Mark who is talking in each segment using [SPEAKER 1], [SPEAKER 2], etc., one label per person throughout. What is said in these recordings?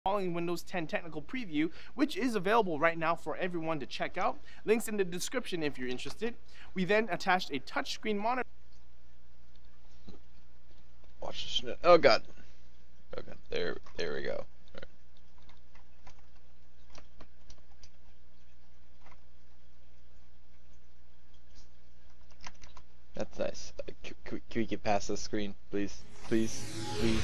[SPEAKER 1] Following Windows 10 technical preview, which is available right now for everyone to check out. Links in the description if you're interested. We then attached a touchscreen monitor.
[SPEAKER 2] Watch this. Oh god. Oh god. There we go. Right. That's nice. Can we get past this screen, please? Please? Please?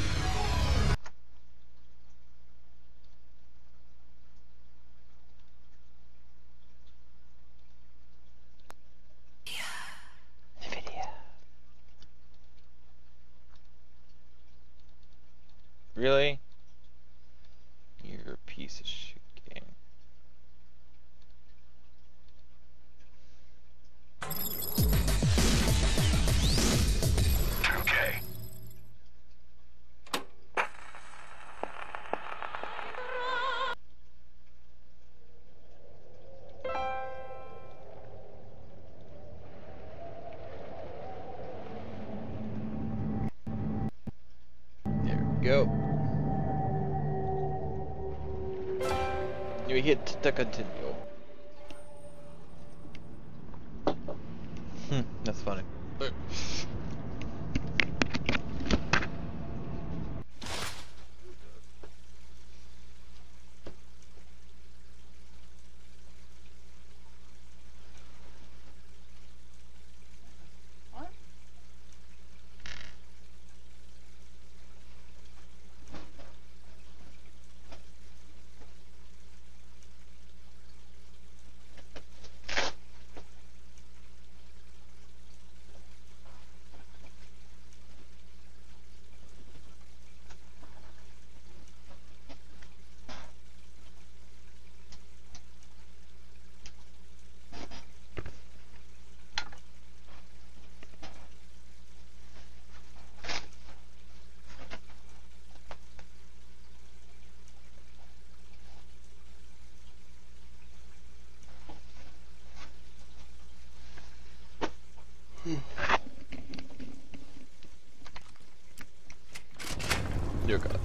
[SPEAKER 2] NVIDIA. Really? You're a piece of shit game.
[SPEAKER 3] Okay.
[SPEAKER 2] There we go. You hit to continue. That's funny. Dear God.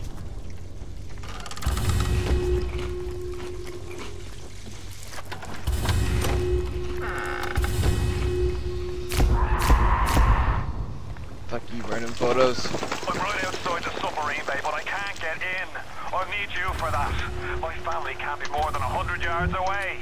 [SPEAKER 2] Fuck you, burning photos.
[SPEAKER 3] I'm right outside the submarine bay, but I can't get in. I need you for that. My family can't be more than 100 yards away.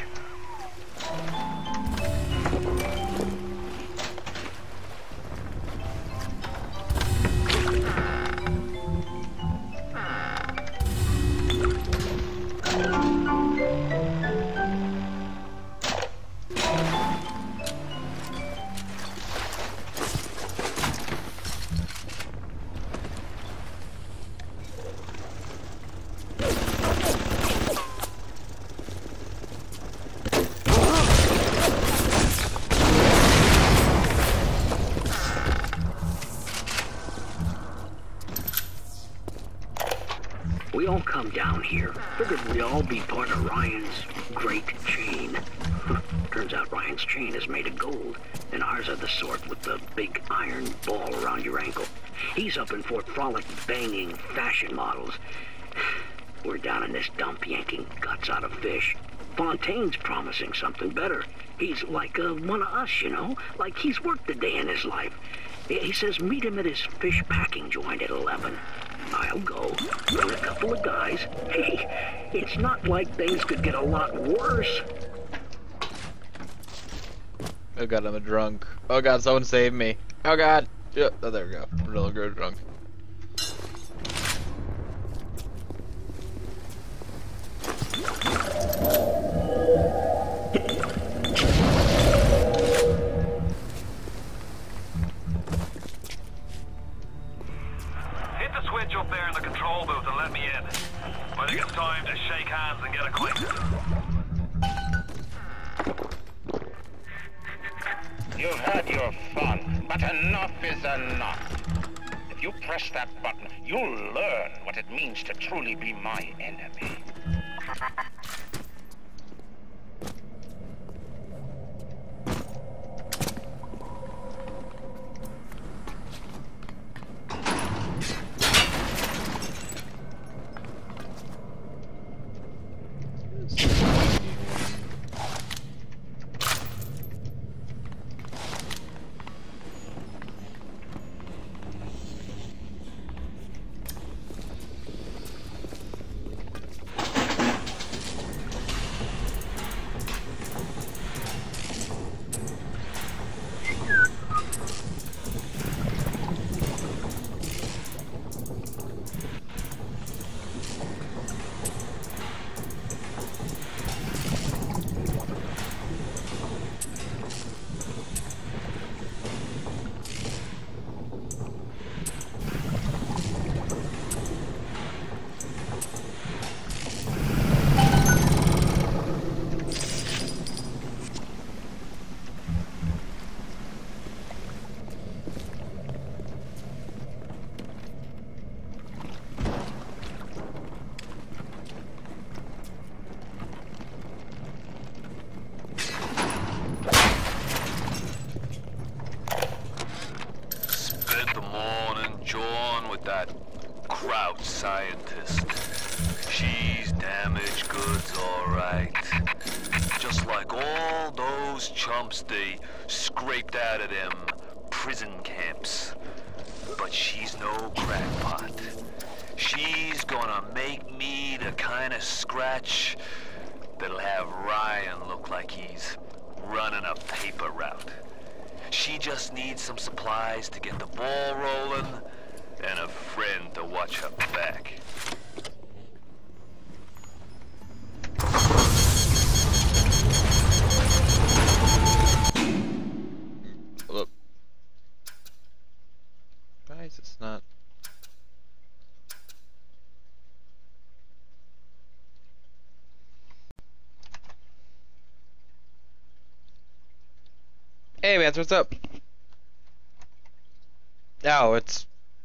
[SPEAKER 4] We all come down here. Figured we'd all be part of Ryan's great chain. Turns out Ryan's chain is made of gold, and ours are the sort with the big iron ball around your ankle. He's up in Fort Frolic banging fashion models. We're down in this dump yanking guts out of fish. Fontaine's promising something better. He's like one of us, you know? Like he's worked a day in his life. He says meet him at his fish packing joint at 11. I'll go. Bring a couple of guys. Hey, it's not like things could get a lot worse.
[SPEAKER 2] Oh god, I'm a drunk. Oh god, someone save me. Oh god. Yeah, oh, there we go. I'm no longer drunk.
[SPEAKER 3] Hit the switch up there in the control booth and let me in. I think it's time to shake hands and get acquainted.
[SPEAKER 5] You've had your fun, but enough is enough. If you press that button, you'll learn what it means to truly be my enemy.
[SPEAKER 3] scientist. She's damaged goods, alright. Just like all those chumps they scraped out of them prison camps. But she's no crackpot. She's gonna make me the kind of scratch that'll have Ryan look like he's running a paper route. She just needs some supplies to get the ball rolling and a friend to watch her back.
[SPEAKER 2] Hold up. Why is this not? Hey man, what's up? Oh, it's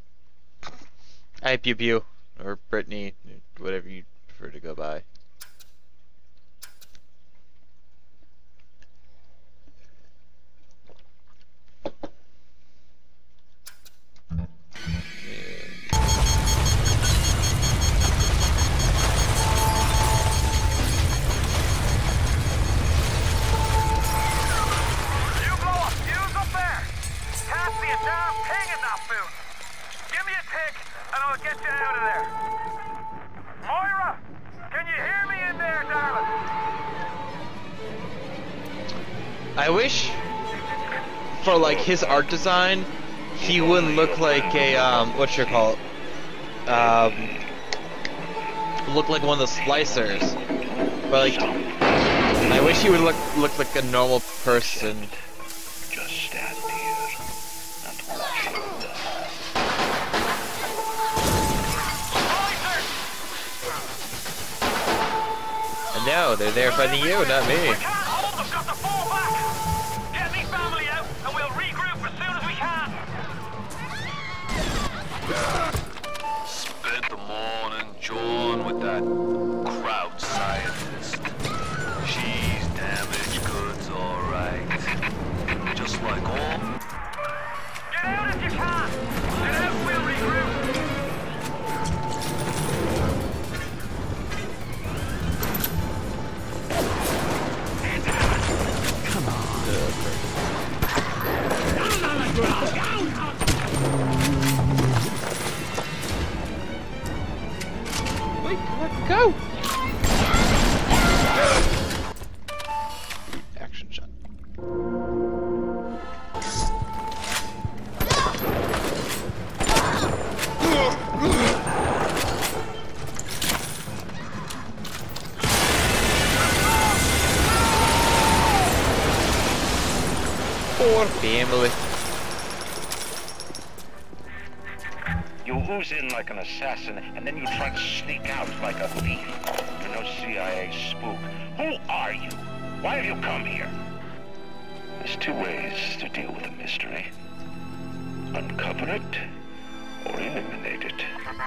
[SPEAKER 2] Hi Pew Pew, or Brittany, whatever you prefer to go by.
[SPEAKER 3] Get you out of there. Moira, can you hear me in there, darling?
[SPEAKER 2] I wish for like his art design, he wouldn't look like a whatchamacallit? Look like one of the splicers. But like, I wish he would look like a normal person.
[SPEAKER 5] Just stand here and watch him die.
[SPEAKER 2] No, they're there fighting you, not me.
[SPEAKER 3] We can't hold them, got to fall back. Get me family out, and we'll regroup as soon as we can. Spent the morning jawing with that crowd scientist. She's damaged goods, alright. Just like all. Get out if you can. Get out, we'll regroup.
[SPEAKER 2] Wait, go! Action shot. Poor family.
[SPEAKER 5] You ooze in like an assassin, and then you try to sneak out like a thief. You're no CIA spook. Who are you? Why have you come here? There's two ways to deal with a mystery. Uncover it, or eliminate it.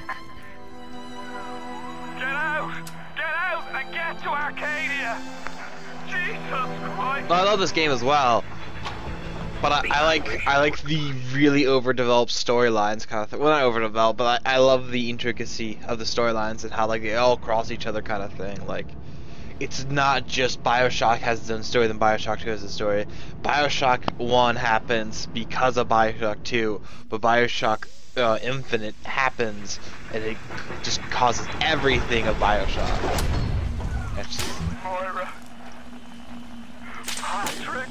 [SPEAKER 3] Get out! Get out and get to Arcadia! Jesus Christ!
[SPEAKER 2] I love this game as well, but I like the really overdeveloped storylines kind of thing. Well, not overdeveloped, but I love the intricacy of the storylines and how like they all cross each other kind of thing. Like, it's not just BioShock has its own story, then BioShock 2 has its story. BioShock 1 happens because of BioShock 2, but BioShock Infinite happens and it just causes everything of BioShock. That's just...
[SPEAKER 3] Moira. Patrick.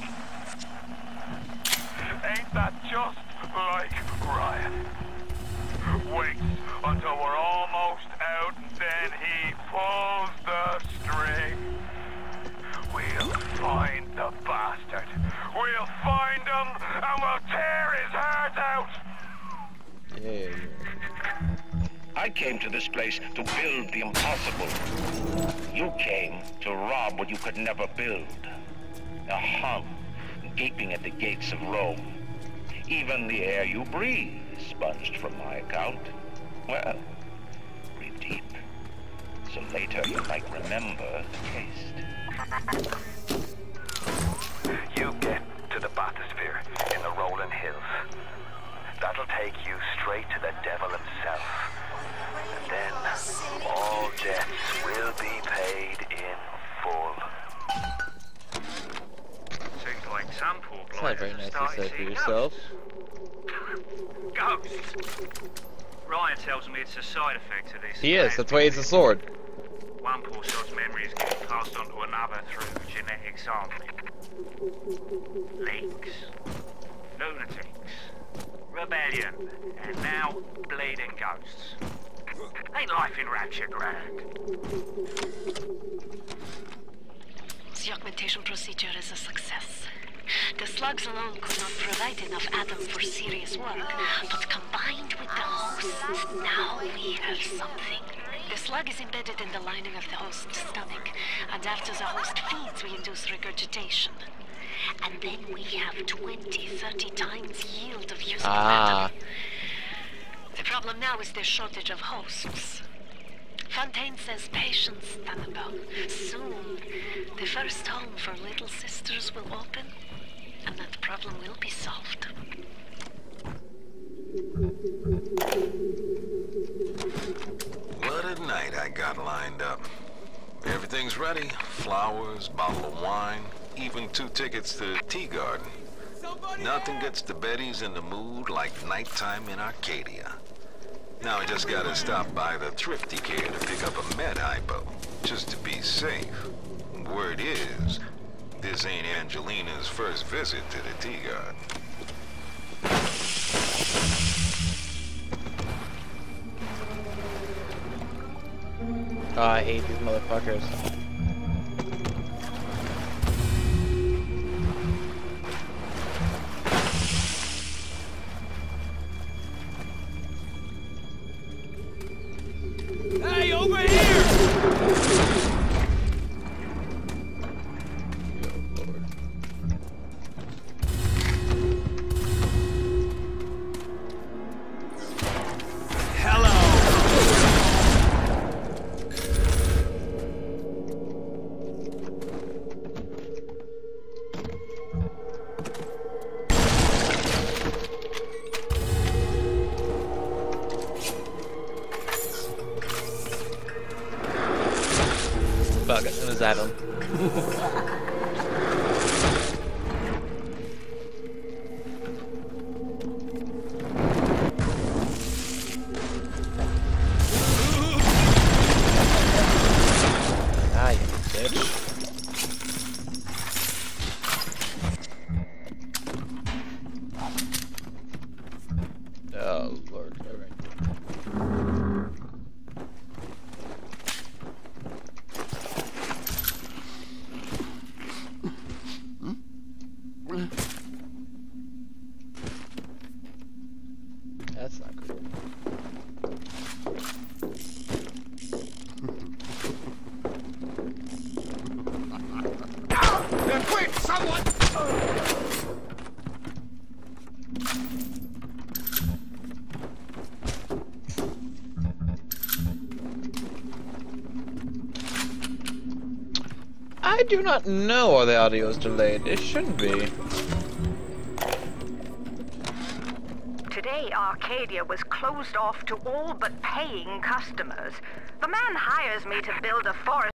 [SPEAKER 3] Ain't that just like Ryan? Waits until we're almost out and then he pulls the string. We'll find the bastard. We'll find him and we'll tear his heart out.
[SPEAKER 2] Yeah.
[SPEAKER 5] I came to this place to build the impossible. You came to rob what you could never build. A hum gaping at the gates of Rome. Even the air you breathe is sponged from my account. Well, breathe deep, so later you might remember the taste.
[SPEAKER 3] You get to the bathysphere in the rolling hills. That'll take you straight to the devil himself. And then All debts will be paid in full.
[SPEAKER 6] Seems like some poor
[SPEAKER 2] It's not
[SPEAKER 6] blighter
[SPEAKER 2] very nice to
[SPEAKER 6] started
[SPEAKER 2] say for
[SPEAKER 6] seeing
[SPEAKER 2] yourself.
[SPEAKER 6] Ghosts. Ryan tells me it's a side effect of this.
[SPEAKER 2] He is, that's why he's a sword.
[SPEAKER 6] One poor sod's memory is getting passed on to another through genetic sampling. Leaks, lunatics, rebellion, and now bleeding ghosts. Ain't life in Rapture grand?
[SPEAKER 7] The augmentation procedure is a success. The slugs alone could not provide enough Adam for serious work, but combined with the host, now we have something. The slug is embedded in the lining of the host's stomach, and after the host feeds, we induce regurgitation. And then we have 20-30 times yield of usable Adam. The problem now is the shortage of hosts. Fontaine says patience, Annabelle. Soon, the first home for little sisters will open, and that problem will be solved.
[SPEAKER 8] What a night I got lined up. Everything's ready. Flowers, bottle of wine, even 2 tickets to the Tea Garden. Nothing gets the Bettys in the mood like nighttime in Arcadia. Now I just gotta stop by the Thrifty Care to pick up a med hypo, just to be safe. Word is, this ain't Angelina's first visit to the Tea Garden.
[SPEAKER 2] Oh, I hate these motherfuckers.
[SPEAKER 1] Hey, over here!
[SPEAKER 2] Fuck it, it was Adam. Ah, you bitch. Oh, Lord. Alright. That's not cool.
[SPEAKER 1] Quick, someone!
[SPEAKER 2] I do not know why the audio is delayed. It shouldn't be.
[SPEAKER 9] Today, Arcadia was closed off to all but paying customers. The man hires me to build a forest